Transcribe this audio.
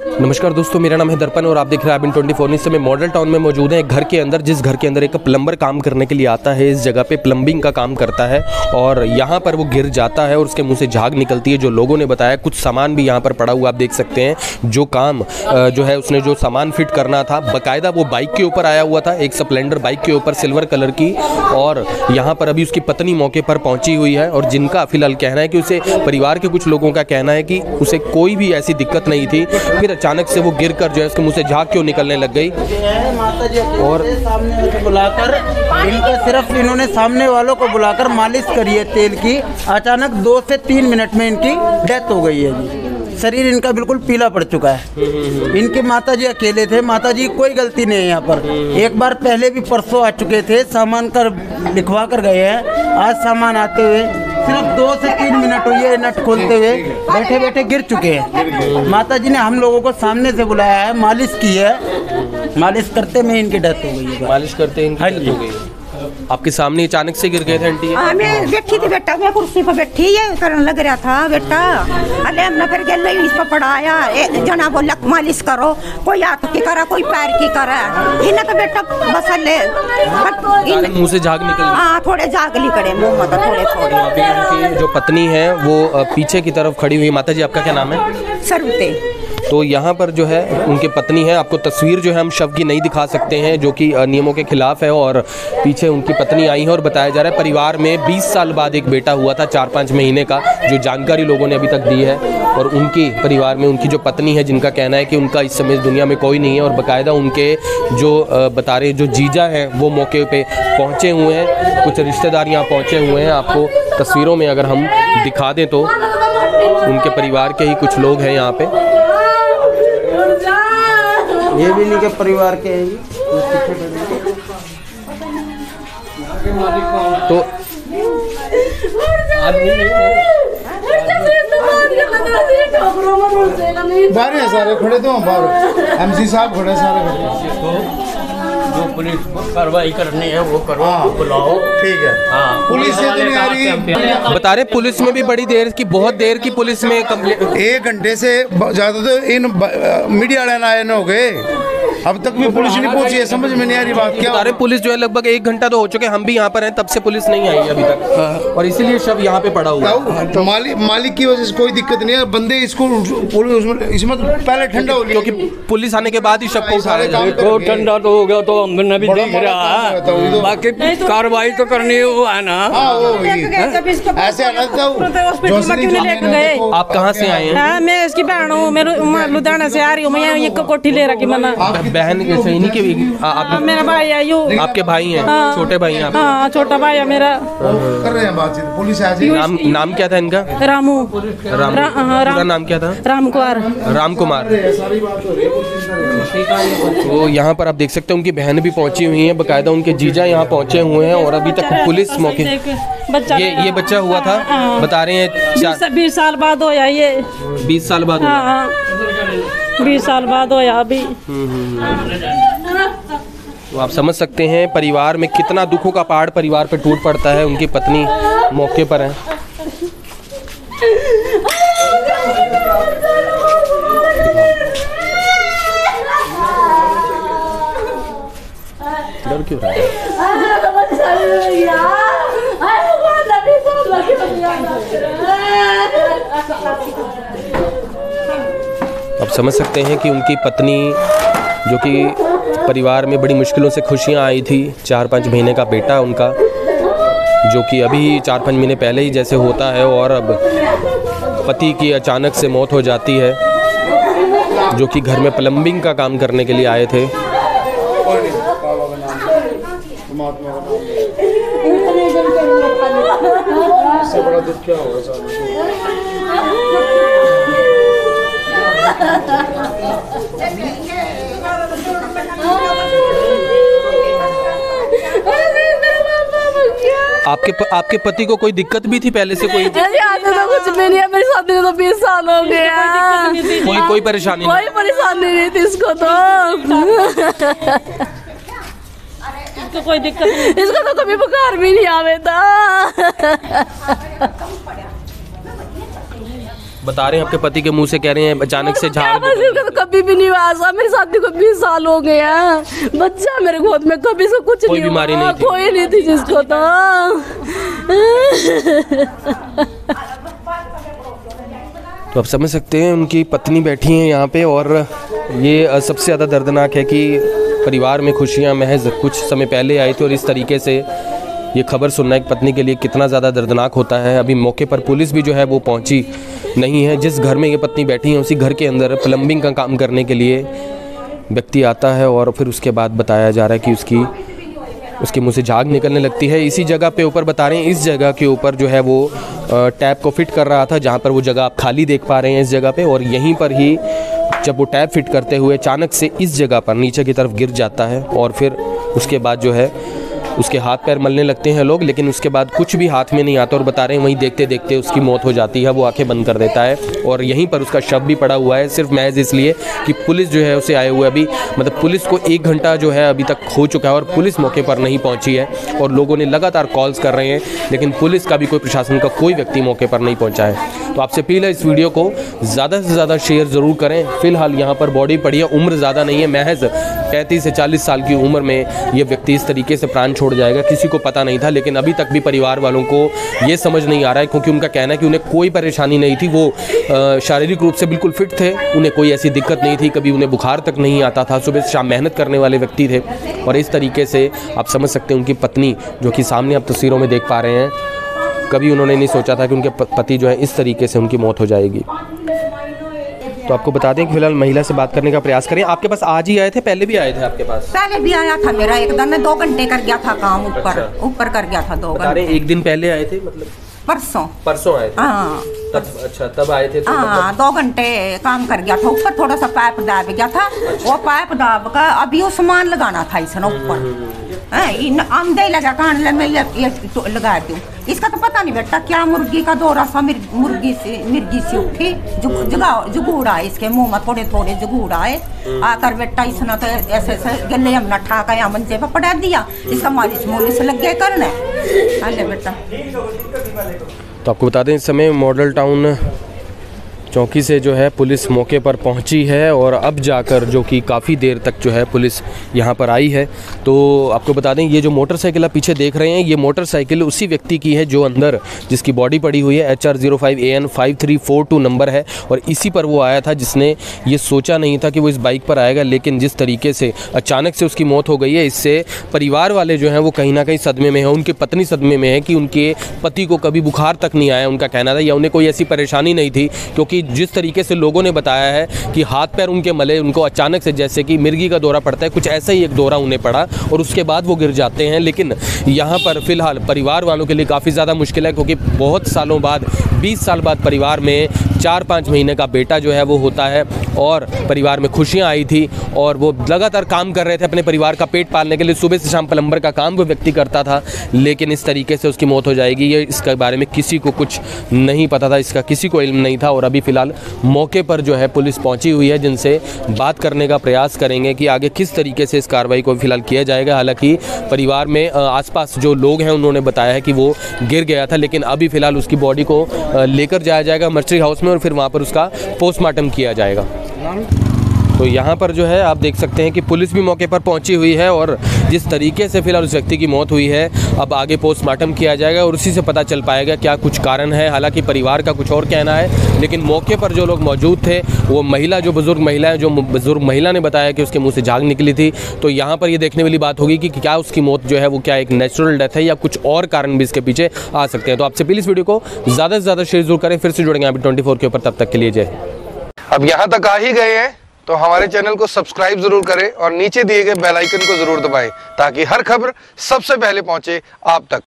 नमस्कार दोस्तों, मेरा नाम है दर्पण और आप देख रहे हैं IBN24। इस समय मॉडल टाउन में मौजूद है एक घर के अंदर, जिस घर के अंदर एक प्लम्बर काम करने के लिए आता है। इस जगह पे प्लम्बिंग का काम करता है और यहाँ पर वो गिर जाता है और उसके मुंह से झाग निकलती है। जो लोगों ने बताया, कुछ सामान भी यहाँ पर पड़ा हुआ आप देख सकते हैं। जो काम जो है उसने जो सामान फिट करना था, बाकायदा वो बाइक के ऊपर आया हुआ था, एक स्प्लेंडर बाइक के ऊपर सिल्वर कलर की। और यहाँ पर अभी उसकी पत्नी मौके पर पहुँची हुई है और जिनका फिलहाल कहना है कि उसे, परिवार के कुछ लोगों का कहना है कि उसे कोई भी ऐसी दिक्कत नहीं थी, फिर अचानक से वो गिरकर जो है उसके मुंह से झाग क्यों निकलने लग गई। और सामने बुलाकर इनका सिर्फ इन्होंने सामने वालों को बुलाकर मालिश करी है तेल की। अचानक 2 से 3 मिनट में इनकी डेथ हो गई है जी। शरीर इनका बिल्कुल पीला पड़ चुका है। इनके माताजी अकेले थे, माताजी की कोई गलती नहीं है यहाँ पर। एक बार पहले भी परसों आ चुके थे, सामान कर लिखवा कर गए हैं। आज सामान आते हुए सिर्फ 2 से 3 मिनट हुई है, नट खोलते हुए बैठे बैठे गिर चुके हैं। माताजी ने हम लोगों को सामने से बुलाया है, मालिश की है। मालिश करते में इनकी डेथ हो गई है। मालिश करते इनकी डेथ हो गई है। आपके सामने अचानक से गिर गए थे आंटी? हाँ, मैं बैठी थी बेटा, मैं कुर्सी पर बैठी है, करने लग रहा था बेटा। अरे हमने फिर गले इस पर पढ़ाया, जना बोला मालिश करो, कोई हाथ की करा, कोई पैर की करा। इन्हें तो बेटा बस ले मुंह से झाग निकल। हाँ, थोड़े झाग निकले मुंह में, थोड़े थोड़े। उनकी जो पत्नी है वो पीछे की तरफ खड़ी हुई। माता जी, आपका क्या नाम है? सरवते। तो यहाँ पर जो है उनकी पत्नी है। आपको तस्वीर जो है हम शव की नहीं दिखा सकते हैं, जो कि नियमों के खिलाफ है। और पीछे उनकी पत्नी आई है और बताया जा रहा है परिवार में 20 साल बाद एक बेटा हुआ था, 4-5 महीने का, जो जानकारी लोगों ने अभी तक दी है। और उनकी परिवार में उनकी जो पत्नी है, जिनका कहना है कि उनका इस समय इस दुनिया में कोई नहीं है। और बाकायदा उनके जो बता रहे जो जीजा हैं वो मौके पे पहुँचे हुए हैं, कुछ रिश्तेदार यहाँ पहुँचे हुए हैं। आपको तस्वीरों में अगर हम दिखा दें तो उनके परिवार के ही कुछ लोग हैं यहाँ पे। ये भी इनके परिवार के हैं। तो बाहर है सारे खड़े, तो बाहर MC साहब खड़े सारे। जो पुलिस कार्रवाई करनी है वो करो, बुलाओ। ठीक है। हाँ, पुलिस से तो नहीं आ रही। बता रहे पुलिस में भी बड़ी देर की, बहुत देर की पुलिस में कंप्लेंट, 1 घंटे से ज्यादा तो इन मीडिया वाले आए न हो गए, अब तक भी पुलिस नहीं पहुंची है। समझ में नहीं आ रही बात क्या। अरे पुलिस जो है लगभग 1 घंटा तो हो चुके, हम भी यहाँ पर हैं, तब से पुलिस नहीं आई अभी तक। और इसीलिए शव यहाँ पे पड़ा हुआ है। तो मालिक की वजह से कोई दिक्कत नहीं है। बंदे इसको इसमें तो पहले ठंडा हो गया, क्योंकि पुलिस आने के बाद ही शव को उठाया जाए। देखो ठंडा तो हो गया, तो हमने भी दिख रहा है, बाकी कार्रवाई तो करनी है ना। ऐसे आप कहाँ से आए हैं? मैं इसकी बहन हूँ, मैं लुधियाना से आ रही हूँ। मैं ये कोठी ले रखी मैंने। बहन कैसे? इन्हीं के मेरा भाई है यू। आपके भाई हैं? छोटे भाई हैं? हाँ, छोटा भाई है मेरा। कर रहे हैं बातचीत, पुलिस आ जाएगी। नाम क्या था इनका? रामू। पूरा नाम क्या था? राम कुमार। तो यहाँ पर आप देख सकते हैं उनकी बहन भी पहुंची हुई है, बकायदा उनके जीजा यहाँ पहुंचे हुए हैं। और अभी तक पुलिस मौके ये बच्चा हुआ था, बता रहे हैं 20 साल बाद होया ये। 20 साल बाद? हाँ, 20 साल बाद होया अभी। तो आप समझ सकते हैं परिवार में कितना दुखों का पहाड़ परिवार पे टूट पड़ता है। उनकी पत्नी मौके पर है। डर क्यों रहा है? आप समझ सकते हैं कि उनकी पत्नी, जो कि परिवार में बड़ी मुश्किलों से खुशियां आई थी, 4-5 महीने का बेटा उनका, जो कि अभी 4-5 महीने पहले ही जैसे होता है, और अब पति की अचानक से मौत हो जाती है, जो कि घर में प्लम्बिंग का काम करने के लिए आए थे। इससे बड़ा दुख क्या होगा साहब? आपके पति को कोई दिक्कत भी थी पहले से? कोई तो कुछ भी नहीं है, मेरी शादी को तो 20 साल हो गया। कोई परेशानी कोई परेशानी नहीं थी इसको तो कोई दिक्कत नहीं। इसको तो कभी बुखार भी नहीं आवे था। बता रहे हैं आपके पति के मुंह से, कह रहे हैं अचानक से झाग तो कभी भी नहीं हुआ। मेरी शादी को 20 साल हो गए हैं। बच्चा मेरे गोद में, कभी से कुछ कोई बीमारी नहीं थी। कोई नहीं थी जिसको तो। तो आप समझ सकते हैं उनकी पत्नी बैठी हैं यहाँ पे, और ये सबसे ज़्यादा दर्दनाक है कि परिवार में खुशियाँ महज कुछ समय पहले आई थी और इस तरीके से ये खबर सुनना एक पत्नी के लिए कितना ज़्यादा दर्दनाक होता है। अभी मौके पर पुलिस भी जो है वो पहुंची नहीं है। जिस घर में ये पत्नी बैठी है उसी घर के अंदर प्लम्बिंग का काम करने के लिए व्यक्ति आता है और फिर उसके बाद बताया जा रहा है कि उसके मुंह से झाग निकलने लगती है। इसी जगह पे ऊपर बता रहे हैं, इस जगह के ऊपर जो है वो टैप को फिट कर रहा था, जहाँ पर वो जगह आप खाली देख पा रहे हैं इस जगह पे, और यहीं पर ही जब वो टैप फिट करते हुए अचानक से इस जगह पर नीचे की तरफ गिर जाता है और फिर उसके बाद जो है उसके हाथ पैर मलने लगते हैं लोग, लेकिन उसके बाद कुछ भी हाथ में नहीं आता और बता रहे हैं वहीं देखते देखते उसकी मौत हो जाती है। वो आंखें बंद कर देता है और यहीं पर उसका शव भी पड़ा हुआ है, सिर्फ महज इसलिए कि पुलिस जो है उसे आए हुए अभी मतलब पुलिस को 1 घंटा जो है अभी तक हो चुका है और पुलिस मौके पर नहीं पहुंची है और लोगों ने लगातार कॉल्स कर रहे हैं, लेकिन पुलिस का भी कोई प्रशासन का कोई व्यक्ति मौके पर नहीं पहुँचा है। तो आपसे अपील है इस वीडियो को ज़्यादा से ज़्यादा शेयर ज़रूर करें। फिलहाल यहाँ पर बॉडी पड़ी है, उम्र ज़्यादा नहीं है, महज 35 से 40 साल की उम्र में ये व्यक्ति इस तरीके से प्राण छोड़ जाएगा, किसी को पता नहीं था। लेकिन अभी तक भी परिवार वालों को ये समझ नहीं आ रहा है, क्योंकि उनका कहना है कि उन्हें कोई परेशानी नहीं थी, वो शारीरिक रूप से बिल्कुल फिट थे, उन्हें कोई ऐसी दिक्कत नहीं थी, कभी उन्हें बुखार तक नहीं आता था, सुबह से शाम मेहनत करने वाले व्यक्ति थे। और इस तरीके से आप समझ सकते हैं उनकी पत्नी जो कि सामने आप तस्वीरों में देख पा रहे हैं, कभी उन्होंने नहीं सोचा था कि उनके पति जो है इस तरीके से उनकी मौत हो जाएगी। तो आपको बता दें कि फिलहाल महिला से बात करने का प्रयास करें। आपके पास आज ही आए थे, पहले भी आए थे आपके पास? पहले भी आया था मेरा, एकदम में 2 घंटे कर गया था काम, ऊपर कर गया था 2 घंटे। 1 दिन पहले आए थे, मतलब परसों आए थे? हाँ तब, अच्छा तब आए थे? हाँ 2 घंटे काम कर गया था, ऊपर थोड़ा सा पाइप दाब गया था, वो पाइप दाब का अभी वो सामान लगाना था इसने ऊपर, आमदे लगा कान में लगा दूं। इसका तो पता नहीं बेटा क्या मुर्गी का दौरा सा मिर्गी से उठी, जुगूड़ा है इसके मुंह में, थोड़े थोड़े जुगूड़ा है। आकर बेटा इसने तो ऐसे गले हमने ठाका या मंजे पर पड़ा दिया, इसका मालिश मोलिश लग गया करने। अरे बेटा तो आपको बता दें इस समय मॉडल टाउन चौकी से जो है पुलिस मौके पर पहुंची है और अब जाकर जो कि काफ़ी देर तक जो है पुलिस यहां पर आई है। तो आपको बता दें ये जो मोटरसाइकिल आप पीछे देख रहे हैं, ये मोटरसाइकिल उसी व्यक्ति की है जो अंदर जिसकी बॉडी पड़ी हुई है, HR05AN 5342 नंबर है, और इसी पर वो आया था जिसने ये सोचा नहीं था कि वो इस बाइक पर आएगा। लेकिन जिस तरीके से अचानक से उसकी मौत हो गई है, इससे परिवार वाले जो हैं वो कहीं ना कहीं सदमे में हैं। उनकी पत्नी सदमे में है कि उनके पति को कभी बुखार तक नहीं आया, उनका कहना था, या उन्हें कोई ऐसी परेशानी नहीं थी, क्योंकि जिस तरीके से लोगों ने बताया है कि हाथ पैर उनके मले, उनको अचानक से जैसे कि मिर्गी का दौरा पड़ता है, कुछ ऐसा ही एक दौरा उन्हें पड़ा और उसके बाद वो गिर जाते हैं। लेकिन यहाँ पर फिलहाल परिवार वालों के लिए काफ़ी ज़्यादा मुश्किल है, क्योंकि बहुत सालों बाद 20 साल बाद परिवार में 4-5 महीने का बेटा जो है वो होता है और परिवार में खुशियाँ आई थी और वो लगातार काम कर रहे थे अपने परिवार का पेट पालने के लिए। सुबह से शाम प्लम्बर का काम वो व्यक्ति करता था, लेकिन इस तरीके से उसकी मौत हो जाएगी ये इसके बारे में किसी को कुछ नहीं पता था, इसका किसी को इल्म नहीं था। और अभी फ़िलहाल मौके पर जो है पुलिस पहुंची हुई है, जिनसे बात करने का प्रयास करेंगे कि आगे किस तरीके से इस कार्रवाई को फिलहाल किया जाएगा। हालांकि परिवार में आसपास जो लोग हैं उन्होंने बताया है कि वो गिर गया था, लेकिन अभी फ़िलहाल उसकी बॉडी को लेकर जाया जाएगा मर्चरी हाउस में और फिर वहाँ पर उसका पोस्टमार्टम किया जाएगा। तो यहाँ पर जो है आप देख सकते हैं कि पुलिस भी मौके पर पहुँची हुई है और जिस तरीके से फिलहाल उस व्यक्ति की मौत हुई है, अब आगे पोस्टमार्टम किया जाएगा और उसी से पता चल पाएगा क्या कुछ कारण है। हालांकि परिवार का कुछ और कहना है, लेकिन मौके पर जो लोग मौजूद थे वो महिला, जो बुज़ुर्ग महिला है, जो बुज़ुर्ग महिला ने बताया कि उसके मुँह से झाग निकली थी। तो यहाँ पर ये देखने वाली बात होगी कि क्या उसकी मौत जो है वो क्या एक नेचुरल डेथ है या कुछ और कारण भी इसके पीछे आ सकते हैं। तो आपसे प्लीज़ वीडियो को ज़्यादा से ज़्यादा शेयर जरूर करें। फिर से जुड़ेंगे अभी 24 के ऊपर, तब तक के लिए जय। अब यहाँ तक आ ही गए हैं तो हमारे चैनल को सब्सक्राइब जरूर करें और नीचे दिए गए बेल आइकन को जरूर दबाएं, ताकि हर खबर सबसे पहले पहुंचे आप तक।